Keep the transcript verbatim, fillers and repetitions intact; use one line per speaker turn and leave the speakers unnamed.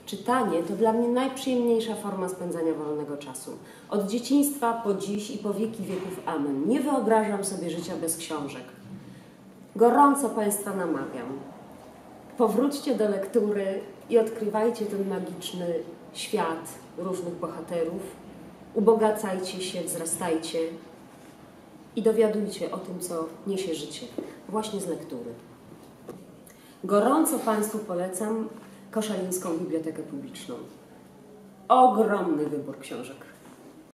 Czytanie to dla mnie najprzyjemniejsza forma spędzania wolnego czasu. Od dzieciństwa po dziś i po wieki wieków amen. Nie wyobrażam sobie życia bez książek. Gorąco Państwa namawiam. Powróćcie do lektury i odkrywajcie ten magiczny świat różnych bohaterów. Ubogacajcie się, wzrastajcie i dowiadujcie o tym, co niesie życie, właśnie z lektury. Gorąco Państwu polecam Koszalińską Bibliotekę Publiczną. Ogromny wybór książek.